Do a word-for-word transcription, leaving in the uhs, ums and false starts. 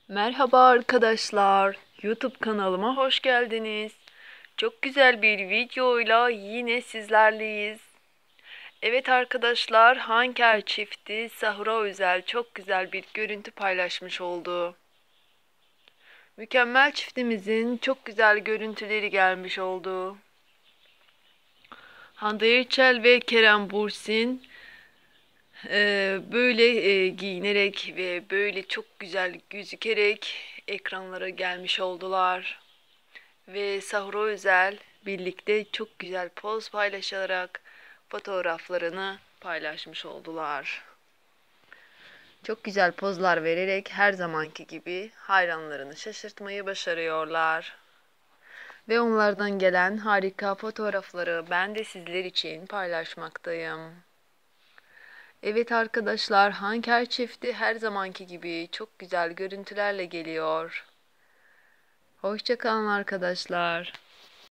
Merhaba arkadaşlar, YouTube kanalıma hoş geldiniz. Çok güzel bir videoyla yine sizlerleyiz. Evet arkadaşlar, Hanker çifti sahura özel çok güzel bir görüntü paylaşmış oldu. Mükemmel çiftimizin çok güzel görüntüleri gelmiş oldu. Hande Erçel ve Kerem Bürsin e, böyle e, giyinerek ve böyle çok güzel gözükerek ekranlara gelmiş oldular. Ve sahura özel birlikte çok güzel poz paylaşarak fotoğraflarını paylaşmış oldular. Çok güzel pozlar vererek her zamanki gibi hayranlarını şaşırtmayı başarıyorlar. Ve onlardan gelen harika fotoğrafları ben de sizler için paylaşmaktayım. Evet arkadaşlar, Hanker çifti her zamanki gibi çok güzel görüntülerle geliyor. Hoşça kalın arkadaşlar.